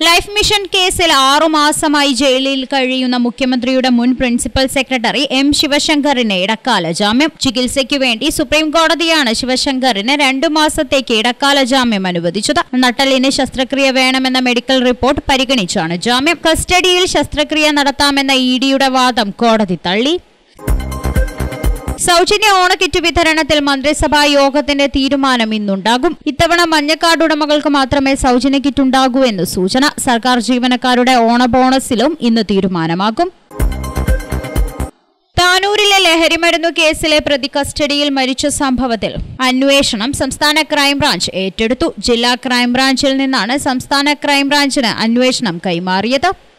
Life mission കേസിൽ 6 മാസമായി ജയിലിൽ കഴിയുന്ന മുഖ്യമന്ത്രിയുടെ മുൻ പ്രിൻസിപ്പൽ സെക്രട്ടറി എം ശിവശങ്കറിന് ഇടക്കാല ജാമ്യം. ചികിത്സയ്ക്കു വേണ്ടി സുപ്രീം കോടതിയാണ് ശിവശങ്കറിന് 2 മാസത്തേക്ക് ഇടക്കാല ജാമ്യം അനുവദിച്ചത്. നട്ടെല്ലിന് ശസ്ത്രക്രിയ വേണമെന്ന മെഡിക്കൽ റിപ്പോർട്ട് പരിഗണിച്ചാണ് ജാമ്യം. കസ്റ്റഡിയിൽ ശസ്ത്രക്രിയ നടത്താമെന്ന ഇഡിയുടെ വാദം കോടതി തള്ളി. സൗജന്യ ഓണക്കിറ്റ് വിതരണത്തിൽ മന്ത്രിസഭാ യോഗത്തിന്റെ തീരുമാനം ഇന്നുണ്ടാകും. ഇത്തവണ മഞ്ഞക്കാർഡ് ഉടമകൾക്ക് മാത്രമേ സൗജന്യ കിറ്റ് ഉണ്ടാകൂ എന്ന് സൂചന. സർക്കാർ ജീവനക്കാരുടെ ഓണ ബോണസിലും ഇന്ന് തീരുമാനമാകും. താനൂരിലെ ലഹരിമരുന്നു കേസിലെ പ്രതി കസ്റ്റഡിയിൽ മരിച്ച സംഭവത്തിൽ അന്വേഷണം സംസ്ഥാന ക്രൈംബ്രാഞ്ച് ഏറ്റെടുത്തു. ജില്ലാ ക്രൈംബ്രാഞ്ചിൽ നിന്നാണ് സംസ്ഥാന ക്രൈംബ്രാഞ്ചിന് അന്വേഷണം കൈമാറിയത്.